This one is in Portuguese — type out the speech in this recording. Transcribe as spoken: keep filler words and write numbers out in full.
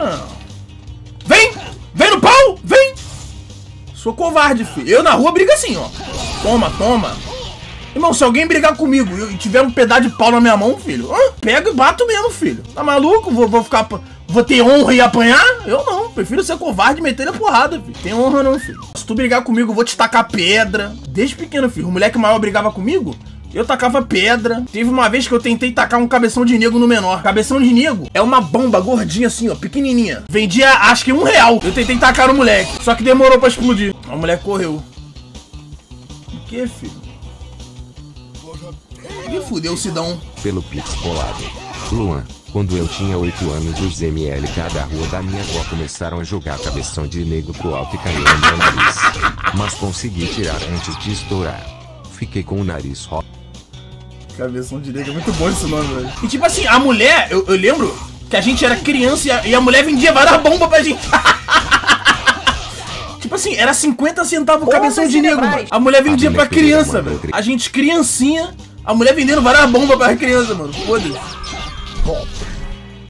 Não. Vem! Vem no pau! Vem! Sou covarde, filho. Eu na rua brigo assim, ó. Toma, toma. Irmão, se alguém brigar comigo e tiver um pedaço de pau na minha mão, filho, ah, pego e bato mesmo, filho. Tá maluco? Vou, vou ficar... Vou ter honra e apanhar? Eu não. Prefiro ser covarde e meter na porrada, filho. Tem honra não, filho. Se tu brigar comigo, eu vou te tacar pedra. Desde pequeno, filho. O moleque maior brigava comigo, eu tacava pedra. Teve uma vez que eu tentei tacar um cabeção de nego no menor. Cabeção de nego é uma bomba gordinha assim, ó, pequenininha. Vendia, acho que um real. Eu tentei tacar no moleque, só que demorou pra explodir. O moleque correu. O que, filho? Ih, fudeu o Sidão. Pelo Pix bolado. Luan, quando eu tinha oito anos, os M L K da rua da minha avó começaram a jogar cabeção de nego pro alto e caiu no meu nariz. Mas consegui tirar antes de estourar. Fiquei com o nariz roto. Cabeção de nego é muito bom esse nome, velho. E tipo assim, a mulher, eu, eu lembro que a gente era criança e a, e a mulher vendia várias bombas pra gente. Tipo assim, era cinquenta centavos o cabeção de nego, mano. A mulher vendia pra criança, velho. A gente criancinha, a mulher vendendo várias bombas pra criança, mano. Foda-se.